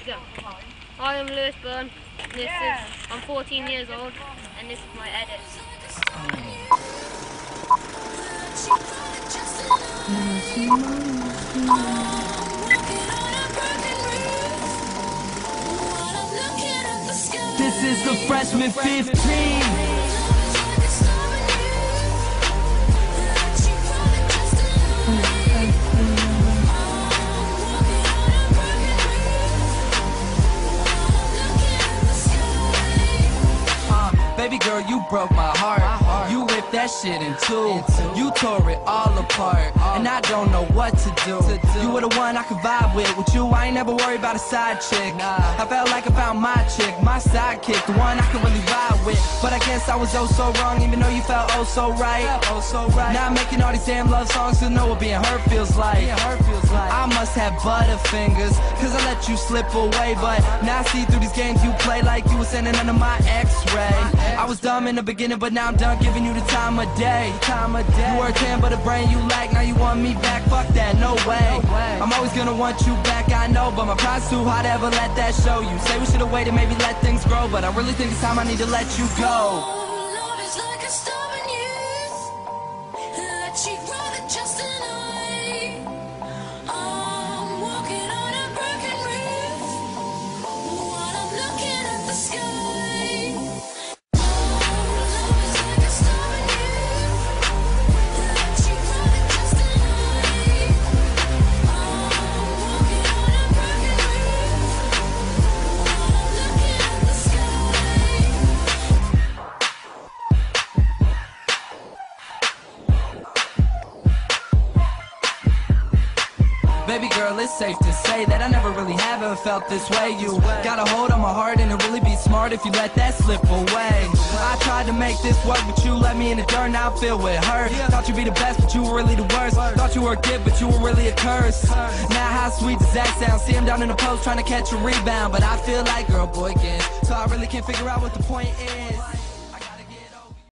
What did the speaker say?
go. Hi, I'm Lewis Byrne. I'm 14 years old, and this is my edit. This is the freshman 15. Baby girl, you broke my heart. You ripped that shit in two. You tore it all apart, and I don't know what to do. You were the one I could vibe with. With you, I ain't never worried about a side chick. I felt like I found my chick, my sidekick, the one I could really ride with. But I guess I was oh so wrong, even though you felt oh so right. Now I'm making all these damn love songs to know what being hurt feels like. I must have butterfingers, cause I let you slip away. But now I see through these games you play like you were sending under my x-ray. I was dumb in the beginning, but now I'm done giving you the time of day. You were 10, but a brain you lack. Now you want me back? Fuck that, no way. I'm always gonna want you back, I know, but my pride's too high to ever let that show. You say we should've waited, maybe let things grow, but I really think it's time I need to let you go. Love is like a stubborn youth that she'd rather just deny. I'm walking on a broken roof while I'm looking at the sky. Baby girl, it's safe to say that I never really have ever felt this way. You got a hold on my heart, and it really be smart if you let that slip away. I tried to make this work, but you let me in the dirt, now I feel with hurt. Thought you'd be the best, but you were really the worst. Thought you were a gift, but you were really a curse. Now how sweet does that sound? See him down in the post trying to catch a rebound, but I feel like girl, boy, again. So I really can't figure out what the point is.